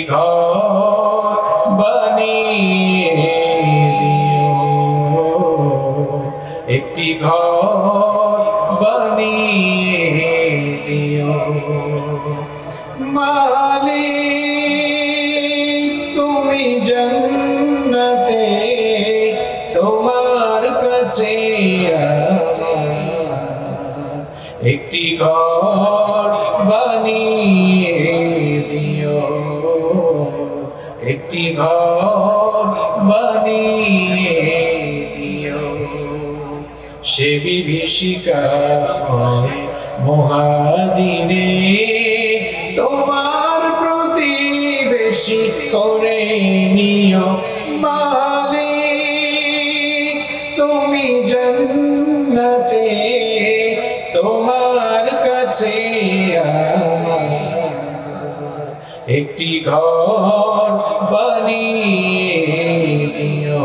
ঘর বানিয়ে দিও, একটি ঘর বানিয়ে দিও। মালিক তুমি জান্নাতে তোমার কাছে একটি ঘর বানিয়ে দিও, একটি ঘর বানিয়ে দিও। সে বিভীষিকাময় মহাদিনে তোমার প্রতিবেশী করে নিও। মালিক তুমি জান্নাতে তোমার কাছে একটি ঘর বানিয়ে দিও,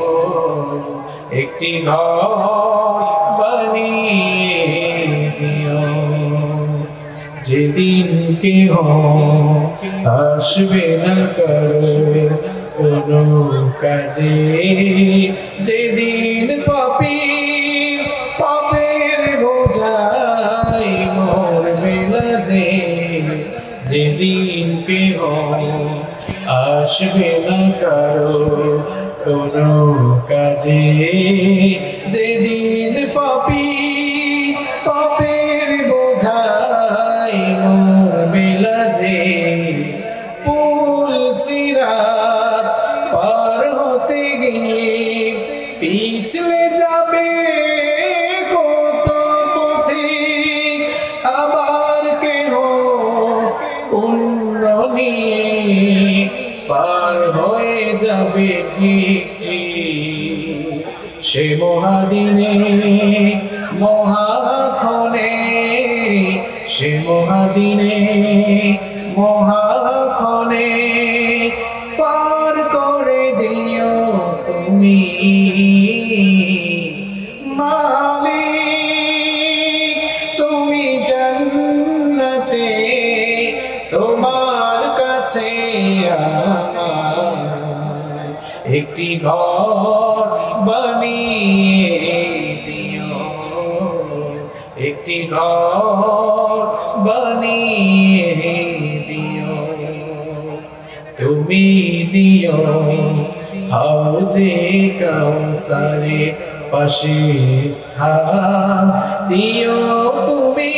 একটি ঘর বানিয়ে দিও। যেদিন কেহ আসবে না কোনো কাজে, যেদিন পাপের বোঝাই মরবে না যে, যেদিন কেহ আসবে না কোনো কাজে, যেদিন পাপের বোঝাই মরবে না যে। পুল সিরাত পার হতে গিয়ে পিছলে যাবে কত পথিক, আবার কেহ পুণ্য নিয়ে পার হয়ে যাবে ঠিক ঠিক। সে মহাদিনে মহাক্ষণে, সে মহাদিনে মহাক্ষণে পার করে দিও তুমি। মালিক তুমি জান্নাতে তোমার কাছে একটি ঘর বানিয়ে দিও, একটি ঘর বানিয়ে দিও। তুমি দিও হাউজে কাউসারে পাশে স্থান, দিও তুমি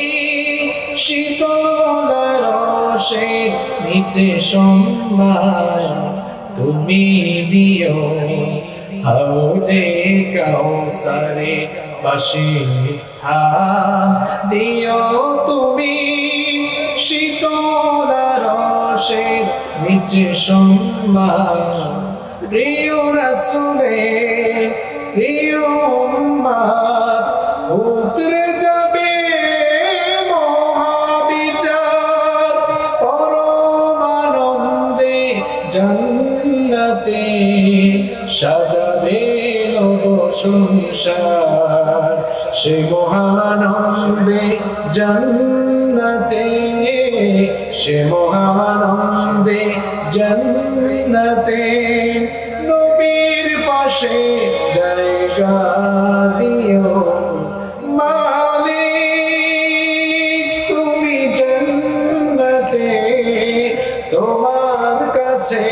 শীতল রসে নিচে সম্মান। তুমি দিও হাউজে কাউসারে পাশে স্থান, দিও তুমি শীতল রসে নিচে সম্মান। প্রিয় রাসূলের প্রিয় উম্মত উতরে যাবে মহাবিচার, পরম আনন্দে জান্নাতে সাজাবে সংসার। সে মহানন্দে জান্নাতে, সে মহানন্দে জান্নাতে নবীর পাশে জায়গা দিও। মালিক তুমি জান্নাতে তোমার কাছে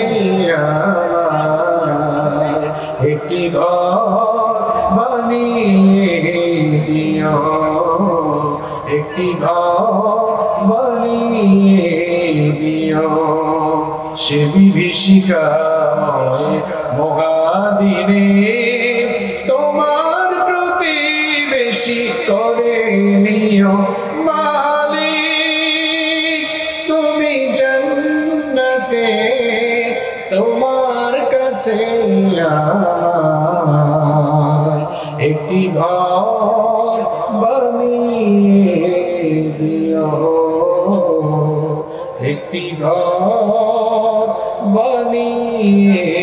একটি ঘর বানিয়ে দিও, একটি ঘর বানিয়ে দিও। সে বিভীষিকাময় মহাদিনে তোমার প্রতিবেশী করে নিও। মালিক তুমি জান্নাতে তোমার কাছে একটি ঘর বানিয়ে দিও, একটি ঘর বানিয়ে